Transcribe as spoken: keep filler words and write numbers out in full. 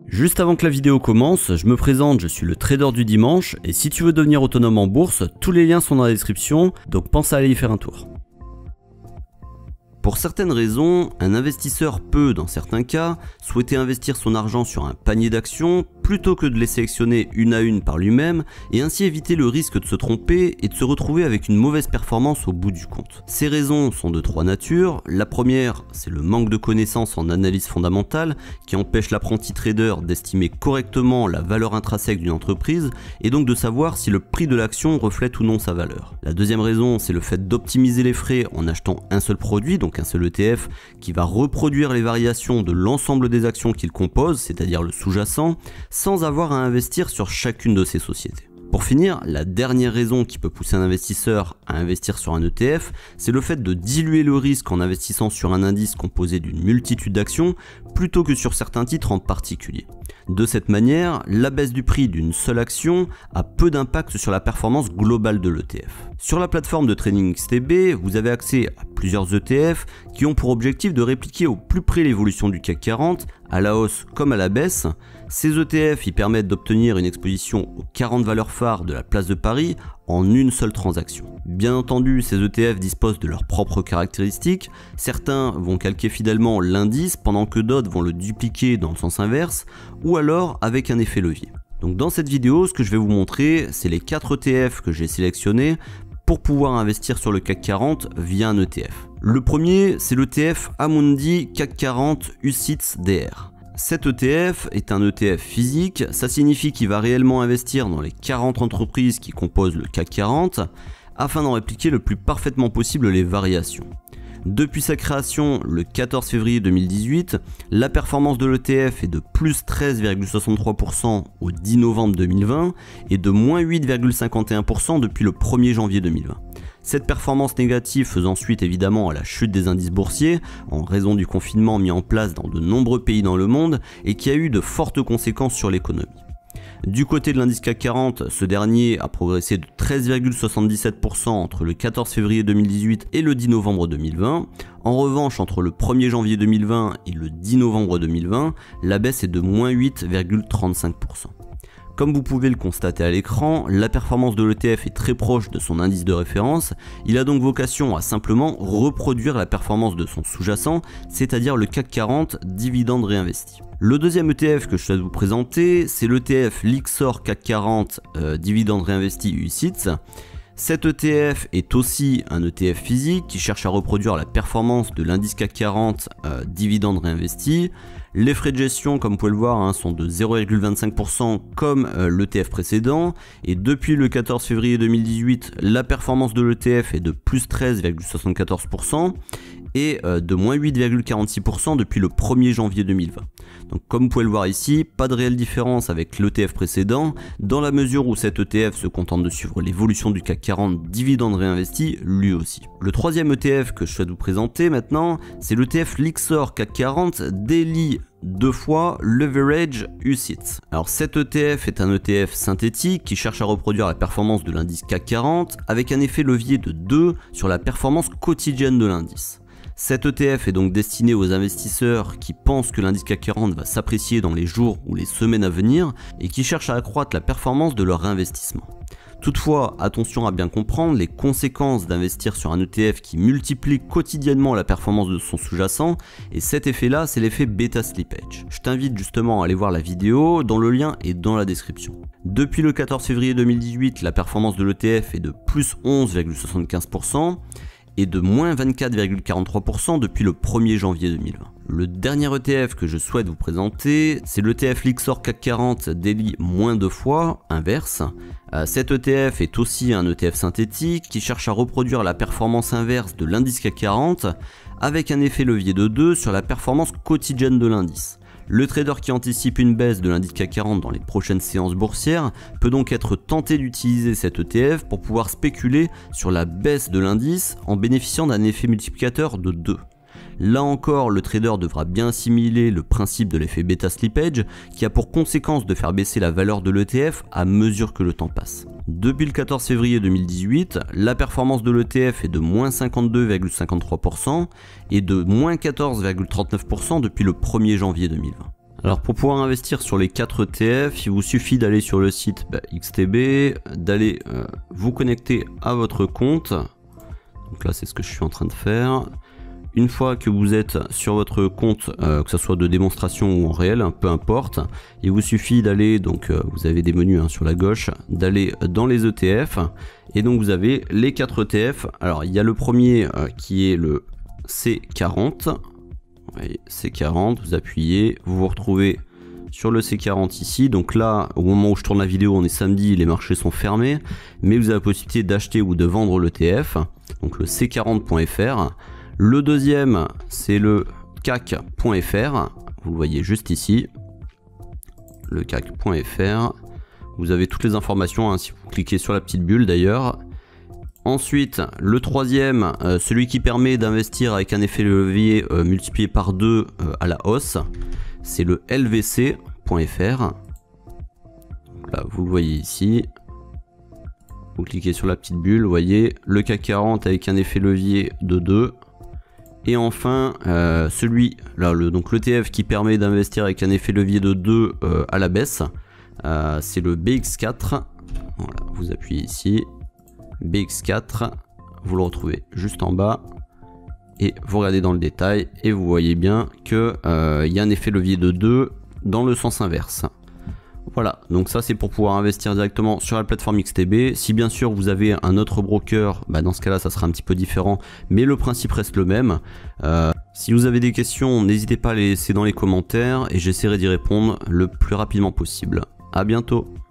Juste avant que la vidéo commence, je me présente, je suis le trader du dimanche et si tu veux devenir autonome en bourse, tous les liens sont dans la description, donc pense à aller y faire un tour. Pour certaines raisons, un investisseur peut, dans certains cas, souhaiter investir son argent sur un panier d'actions plutôt que de les sélectionner une à une par lui-même et ainsi éviter le risque de se tromper et de se retrouver avec une mauvaise performance au bout du compte. Ces raisons sont de trois natures. La première, c'est le manque de connaissances en analyse fondamentale qui empêche l'apprenti trader d'estimer correctement la valeur intrinsèque d'une entreprise et donc de savoir si le prix de l'action reflète ou non sa valeur. La deuxième raison, c'est le fait d'optimiser les frais en achetant un seul produit, donc un seul E T F, qui va reproduire les variations de l'ensemble des actions qu'il compose, c'est-à-dire le sous-jacent, sans avoir à investir sur chacune de ces sociétés. Pour finir, la dernière raison qui peut pousser un investisseur à investir sur un E T F, c'est le fait de diluer le risque en investissant sur un indice composé d'une multitude d'actions plutôt que sur certains titres en particulier. De cette manière, la baisse du prix d'une seule action a peu d'impact sur la performance globale de l'E T F. Sur la plateforme de Trading X T B, vous avez accès à plusieurs E T F qui ont pour objectif de répliquer au plus près l'évolution du C A C quarante, à la hausse comme à la baisse. Ces E T F y permettent d'obtenir une exposition aux quarante valeurs phares de la place de Paris en une seule transaction. Bien entendu, ces E T F disposent de leurs propres caractéristiques. Certains vont calquer fidèlement l'indice pendant que d'autres vont le dupliquer dans le sens inverse ou alors avec un effet levier. Donc dans cette vidéo, ce que je vais vous montrer, c'est les quatre E T F que j'ai sélectionnés pour pouvoir investir sur le C A C quarante via un E T F. Le premier, c'est l'E T F Amundi C A C quarante U C I T S D R. Cet E T F est un E T F physique, ça signifie qu'il va réellement investir dans les quarante entreprises qui composent le C A C quarante afin d'en répliquer le plus parfaitement possible les variations. Depuis sa création le quatorze février deux mille dix-huit, la performance de l'E T F est de plus treize virgule soixante-trois pour cent au dix novembre deux mille vingt et de moins huit virgule cinquante et un pour cent depuis le premier janvier deux mille vingt. Cette performance négative faisant suite évidemment à la chute des indices boursiers en raison du confinement mis en place dans de nombreux pays dans le monde et qui a eu de fortes conséquences sur l'économie. Du côté de l'indice C A C quarante, ce dernier a progressé de treize virgule soixante-dix-sept pour cent entre le quatorze février deux mille dix-huit et le dix novembre deux mille vingt. En revanche, entre le premier janvier deux mille vingt et le dix novembre deux mille vingt, la baisse est de moins huit virgule trente-cinq pour cent. Comme vous pouvez le constater à l'écran, la performance de l'E T F est très proche de son indice de référence. Il a donc vocation à simplement reproduire la performance de son sous-jacent, c'est-à-dire le C A C quarante dividende réinvesti. Le deuxième E T F que je souhaite vous présenter, c'est l'E T F Lyxor C A C quarante euh, dividende réinvesti U C I T S. Cet E T F est aussi un E T F physique qui cherche à reproduire la performance de l'indice C A C quarante euh, dividende réinvesti. Les frais de gestion, comme vous pouvez le voir, hein, sont de zéro virgule vingt-cinq pour cent comme euh, l'E T F précédent. Et depuis le quatorze février deux mille dix-huit, la performance de l'E T F est de plus treize virgule soixante-quatorze pour cent et euh, de moins huit virgule quarante-six pour cent depuis le premier janvier deux mille vingt. Donc comme vous pouvez le voir ici, pas de réelle différence avec l'E T F précédent, dans la mesure où cet E T F se contente de suivre l'évolution du C A C quarante dividende réinvesti lui aussi. Le troisième E T F que je souhaite vous présenter maintenant, c'est l'E T F Lyxor C A C quarante Daily deux fois Leverage U C I T S. Alors cet E T F est un E T F synthétique qui cherche à reproduire la performance de l'indice C A C quarante avec un effet levier de deux sur la performance quotidienne de l'indice. Cet E T F est donc destiné aux investisseurs qui pensent que l'indice C A C quarante va s'apprécier dans les jours ou les semaines à venir et qui cherchent à accroître la performance de leur investissement. Toutefois, attention à bien comprendre les conséquences d'investir sur un E T F qui multiplie quotidiennement la performance de son sous-jacent, et cet effet-là, c'est l'effet bêta slippage. Je t'invite justement à aller voir la vidéo, dont le lien est dans la description. Depuis le quatorze février deux mille dix-huit, la performance de l'E T F est de plus onze virgule soixante-quinze pour cent et de moins vingt-quatre virgule quarante-trois pour cent depuis le premier janvier deux mille vingt. Le dernier E T F que je souhaite vous présenter, c'est l'E T F Lyxor C A C quarante Daily moins deux fois, inverse. Euh, cet E T F est aussi un E T F synthétique qui cherche à reproduire la performance inverse de l'indice C A C quarante avec un effet levier de deux sur la performance quotidienne de l'indice. Le trader qui anticipe une baisse de l'indice C A C quarante dans les prochaines séances boursières peut donc être tenté d'utiliser cet E T F pour pouvoir spéculer sur la baisse de l'indice en bénéficiant d'un effet multiplicateur de deux. Là encore, le trader devra bien assimiler le principe de l'effet bêta slippage qui a pour conséquence de faire baisser la valeur de l'E T F à mesure que le temps passe. Depuis le quatorze février deux mille dix-huit, la performance de l'E T F est de moins cinquante-deux virgule cinquante-trois pour cent et de moins quatorze virgule trente-neuf pour cent depuis le premier janvier deux mille vingt. Alors pour pouvoir investir sur les quatre E T F, il vous suffit d'aller sur le site bah, X T B, d'aller euh, vous connecter à votre compte. Donc là c'est ce que je suis en train de faire. Une fois que vous êtes sur votre compte, euh, que ce soit de démonstration ou en réel, peu importe, il vous suffit d'aller, donc euh, vous avez des menus hein, sur la gauche, d'aller dans les E T F, et donc vous avez les quatre E T F. Alors il y a le premier euh, qui est le C quarante. voyez, C quarante, vous appuyez, vous vous retrouvez sur le C quarante ici. Donc là, au moment où je tourne la vidéo, on est samedi, les marchés sont fermés, mais vous avez la possibilité d'acheter ou de vendre l'E T F, donc le C quarante point F R. Le deuxième, c'est le C A C point F R, vous le voyez juste ici, le C A C point F R. Vous avez toutes les informations, hein, si vous cliquez sur la petite bulle d'ailleurs. Ensuite, le troisième, euh, celui qui permet d'investir avec un effet levier euh, multiplié par deux euh, à la hausse, c'est le L V C point F R. Donc là, vous le voyez ici. Vous cliquez sur la petite bulle, vous voyez le C A C quarante avec un effet levier de deux. Et enfin, euh, celui là, le, donc l'E T F qui permet d'investir avec un effet levier de deux euh, à la baisse, euh, c'est le B X quatre. Voilà, vous appuyez ici. B X quatre, vous le retrouvez juste en bas et vous regardez dans le détail et vous voyez bien que euh, il y a un effet levier de deux dans le sens inverse. Voilà, donc ça c'est pour pouvoir investir directement sur la plateforme X T B. Si bien sûr vous avez un autre broker, bah dans ce cas là ça sera un petit peu différent, mais le principe reste le même. Euh, si vous avez des questions, n'hésitez pas à les laisser dans les commentaires et j'essaierai d'y répondre le plus rapidement possible. À bientôt.